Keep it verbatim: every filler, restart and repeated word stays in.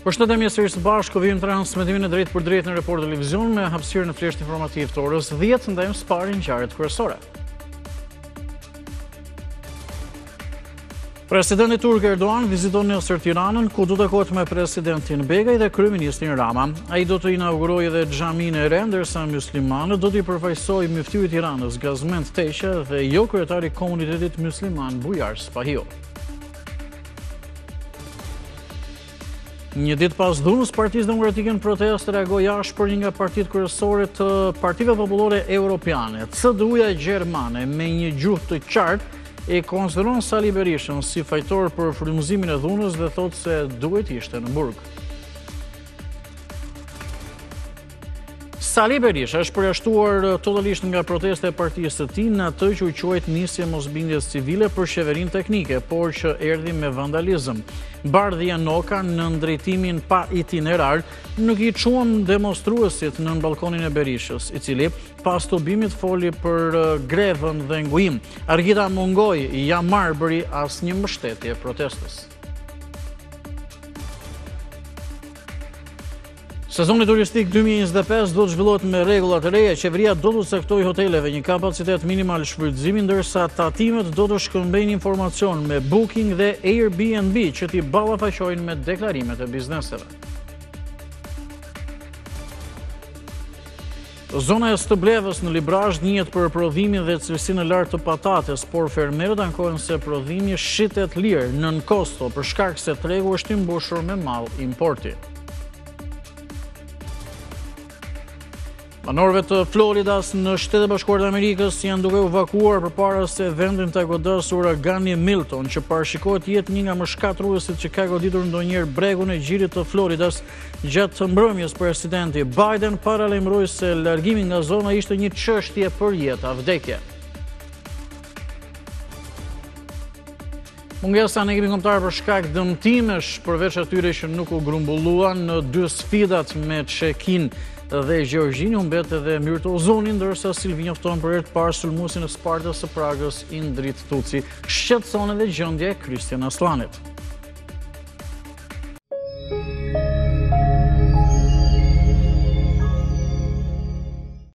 Përshëndetje mirësërish së bashku, vim transmetimin e drejtë për drejtë në Report Televizion me hapësirën e flesh informativ të orës dhjetë, ndajmë së pari ngjarjet kryesore. Presidenti turk Erdogan viziton nesër Tiranën, ku do të takohet me presidentin Begaj dhe kryeministrin Rama. Ai do të inaugurojë edhe xhaminë e re, ndërsa myslimanët do t'i përfaqësojë myftiri i Tiranës Gazment Teqe dhe jo kryetari i komunitetit mysliman Bujar Spahiu. Një ditë pas dhunës, Partisë Demokratike në protestë reagoi ashpër një nga partitë kryesore të Partive Popullore Europiane. C D U-ja gjermane me një gjuhë të qartë e konsideron Sali Berishën si fajtor për frymëzimin e dhunës dhe thotë se duhet ishte në burg. Sali Berisha është përjashtuar totalisht nga proteste e partisë së tij në atë që u quajt nisje mosbindjes civile për qeverinë teknike, por që erdhi me vandalizëm. Bardhja noka në ndrejtimin pa itinerar nuk i çuan demonstruesit në balkonin e Berishës, i cili pas tubimit foli për grevën dhe ngujim. Argita mungoi, ja marr bëri asnjë mbështetje protestës. Sezoni turistik dy mijë e njëzet e pesë do të zhvillohet me rregulla të reja. Qeveria do të caktojë hoteleve një kapacitet minimal shfrytëzimi, ndërsa tatimet do të shkëmbejnë informacion me Booking dhe Airbnb që t'i ballafaqojnë me deklarimet e bizneseve. Zona e Stëblevës në Librazh njihet për prodhimin dhe cilësinë e lartë të patates, por fermerët ankohen se prodhimi shitet lirë nën kosto për shkak se tregu është i mbushur me mall importi. Banorëve të Floridas në Shtetet e Bashkuara të Amerikës janë duke u evakuuar përpara se vendin ta godasë uragani Milton, që parashikohet të jetë një nga më shkatërruesit që ka goditur ndonjëherë bregun e gjirit të Floridas. Gjatë mbrëmjes, presidenti Biden paralajmëroi se largimi nga zona ishte një çështje për jetë a vdekje. Mungesa në ekipin kombëtar për shkak dëmtimesh, përveç atyre që nuk u grumbulluan në dy sfidat me Çekin dhe Gjeorgjin, u mbet edhe Myrto Ozoni, ndërsa Silvi njofton për herë të parë sulmuesin e Spartës së Pragës Indrit Tuci. Shqetëson edhe gjendja e Krystian Aslanit.